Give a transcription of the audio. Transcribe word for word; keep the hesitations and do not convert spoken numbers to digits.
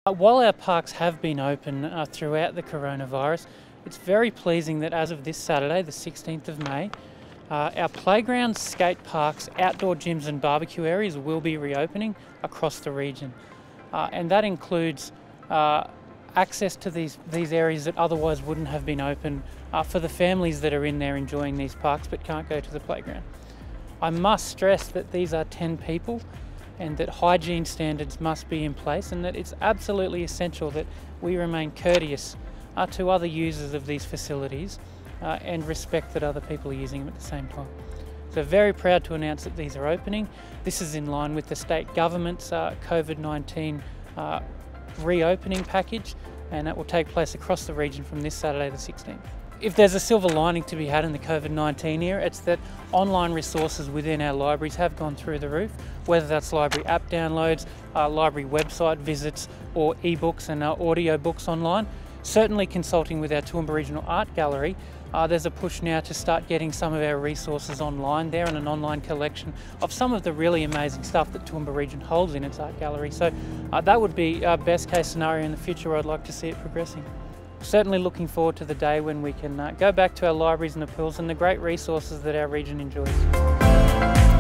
Uh, While our parks have been open uh, throughout the coronavirus, it's very pleasing that as of this Saturday, the sixteenth of May, uh, our playgrounds, skate parks, outdoor gyms and barbecue areas will be reopening across the region. Uh, and that includes uh, access to these, these areas that otherwise wouldn't have been open uh, for the families that are in there enjoying these parks but can't go to the playground. I must stress that these are ten people and that hygiene standards must be in place, and that it's absolutely essential that we remain courteous uh, to other users of these facilities uh, and respect that other people are using them at the same time. So very proud to announce that these are opening. This is in line with the state government's uh, COVID nineteen uh, reopening package, and that will take place across the region from this Saturday the sixteenth. If there's a silver lining to be had in the COVID nineteen era, it's that online resources within our libraries have gone through the roof, whether that's library app downloads, uh, library website visits, or ebooks and uh, audio books online. Certainly consulting with our Toowoomba Regional Art Gallery, uh, there's a push now to start getting some of our resources online there, and an online collection of some of the really amazing stuff that Toowoomba Region holds in its art gallery. So uh, that would be our best case scenario in the future where I'd like to see it progressing. Certainly looking forward to the day when we can uh, go back to our libraries and appeals and the great resources that our region enjoys.